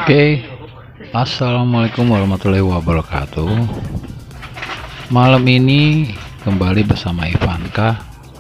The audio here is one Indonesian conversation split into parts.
Oke, assalamualaikum warahmatullahi wabarakatuh. Malam ini kembali bersama Ivanka,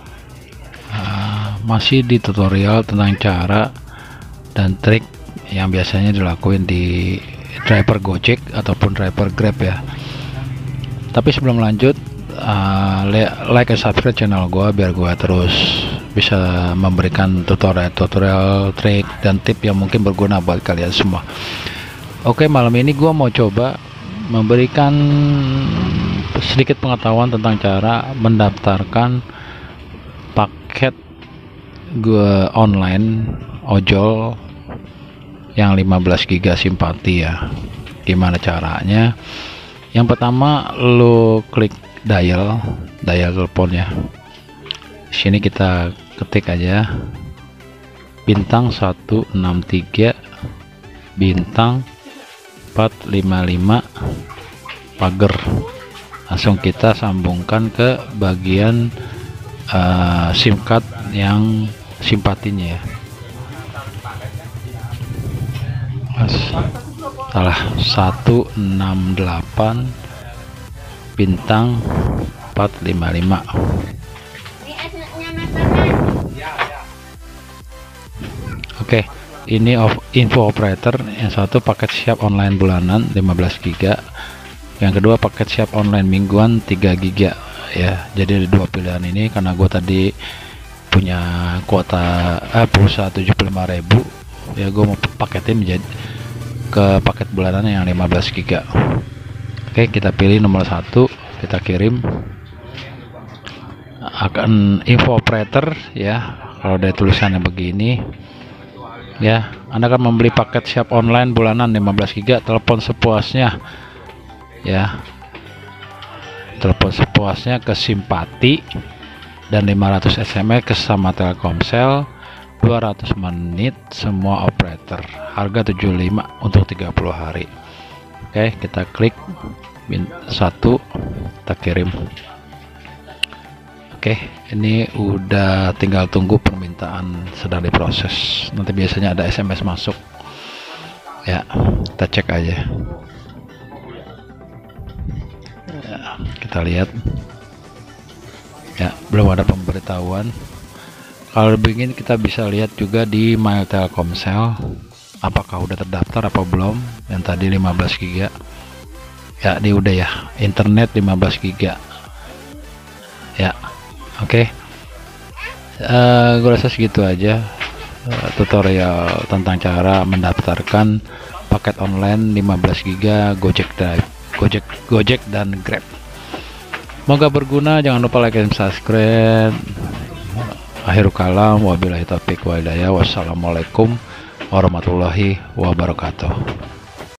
masih di tutorial tentang cara dan trik yang biasanya dilakuin di driver Gojek ataupun driver Grab ya. Tapi sebelum lanjut, like dan subscribe channel gua biar gua terus bisa memberikan tutorial trik dan tip yang mungkin berguna buat kalian semua. Oke, malam ini gua mau coba memberikan sedikit pengetahuan tentang cara mendaftarkan paket gua online ojol yang 15 GB simpati ya. Gimana caranya? Yang pertama, lo klik dial teleponnya. Sini kita ketik aja bintang 163 bintang 455 pagar. Langsung kita sambungkan ke bagian SIM card yang simpatinya ya. Salah, 168 bintang 455. Oke, ini info operator. Yang satu paket siap online bulanan 15 GB, yang kedua paket siap online mingguan 3 GB ya. Jadi ada dua pilihan ini karena gue tadi punya kuota pulsa 75.000 ya, gue mau paketin menjadi ke paket bulanan yang 15 GB. Oke, kita pilih nomor satu, kita kirim. Akan info operator ya, kalau ada tulisannya begini ya, Anda akan membeli paket siap online bulanan 15 GB, telepon sepuasnya ya, telepon sepuasnya ke Simpati, dan 500 SMS ke sama Telkomsel, 200 menit semua operator, harga 75 untuk 30 hari. Oke, kita klik satu, kita kirim. Oke, ini udah tinggal tunggu permintaan sedang diproses. Nanti biasanya ada SMS masuk. Ya, kita cek aja. Ya, kita lihat. Ya, belum ada pemberitahuan. Kalau begini kita bisa lihat juga di My Telkomsel apakah udah terdaftar apa belum. Yang tadi 15 GB. Ya, ini udah ya. Internet 15 GB. Ya. Oke, gue rasa segitu aja tutorial tentang cara mendaftarkan paket online 15 GB Gojek dan Grab. Semoga berguna. Jangan lupa like dan subscribe. Akhirul kalam, wabillahi taufiq wal hidayah. Wassalamualaikum warahmatullahi wabarakatuh.